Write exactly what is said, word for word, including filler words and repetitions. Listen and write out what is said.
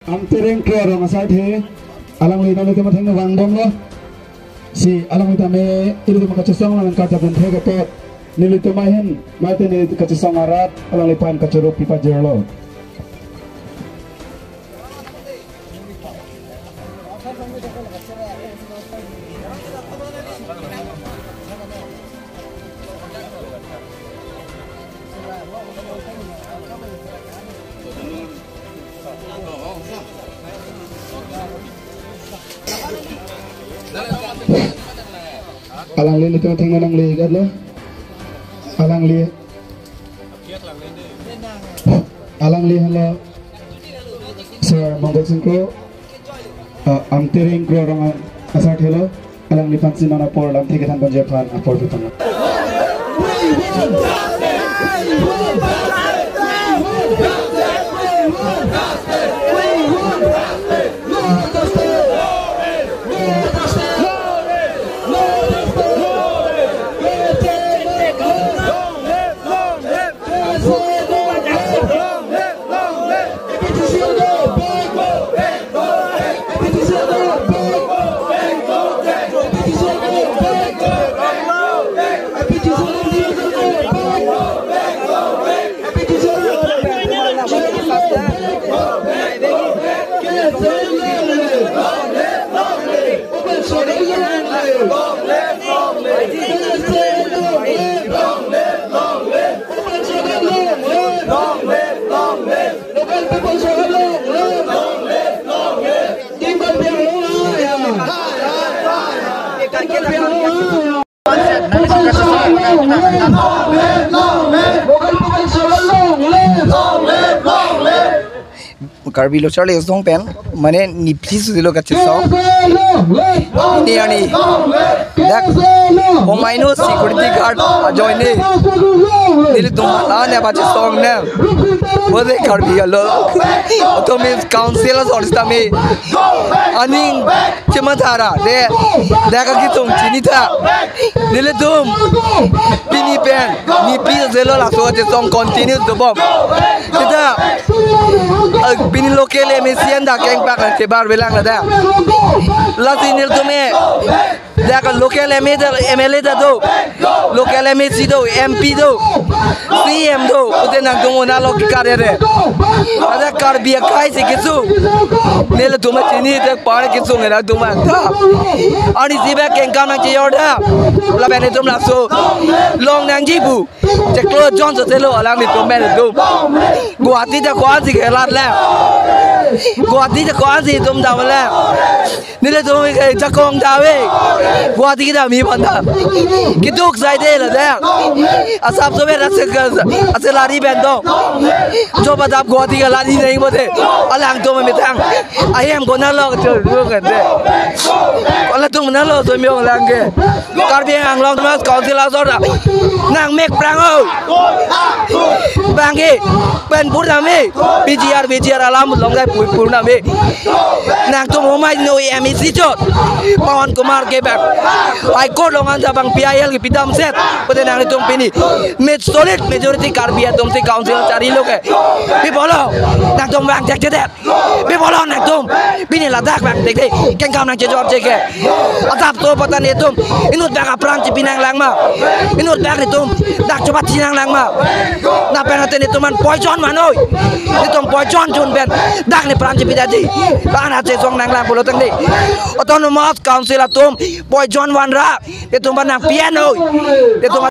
Am tereng kro ro masa the alang li nang tema theng wang dong lo si alang ta me ilu ma ka chasong lang ka ta bun the ka to nili to mai hen mai te ni ka chasong arat alang li pan ka choro pipa jerlo alang li nito theng nang li gat lo alang li alang li halo sir mongol singko am tereng kro rong asat hello alang li pan sinana por lam theke than bonje phan apor bitang Karbi lo charle song pen mane ni please dilo kache song ni ani dak o minus security guard join ni dil tum la ne bache song ne bode karbi lo to means council or stami aning chemathara de dak ki tum chini tha dil tum pini pen ni please dilo la so che song continue to bob kita pini local emisian da keng pak ke bar belang da latinil to me da ka local mla da do local mc do mp do cm do ute nang to na lo ki kare re ada kar bi kai se kisu nel to ma chini te par kisu ngera to ma ta ani siba keng kam nang che yoda la bene to la so long nang ji bu che klo john so te lo alang ni to me do guati da guati ke lat la guati da guati tum da la ni le to ke jakong da we guati da mi banda ki duk sai de la da asap so be rak se ase lari ben do jo badap guati ka lari nei bo de alang to me tang ai em ko na lo cho ru ka de ala tung na lo so mi ong lang ke kar bi ang long ma council la so da nang mek prang o bang ke pen pur na me pgr pgr alam long dai pur pur na me nang to mo mai no em si chot pawan kumar ke bak ai ko long an bang pil ki pidam set pode nang tum pini met solid majority kar bi tum se council chari lo ke bi bolo nang tum bang jak det bi bolo nang tum pini la dak bang dek dek ken kam nang je job je ke atap to patan ni tum inut bang apram ci pinang lang ma inut bang ni tum dak coba cinang lang ma na penate ni tuman poison man oi ni tum poison chun ben dak ni pram ci pidati bang na che song nang lang bolo tang ni autonomous council atum poison wan ra ni tum nang piano ni tum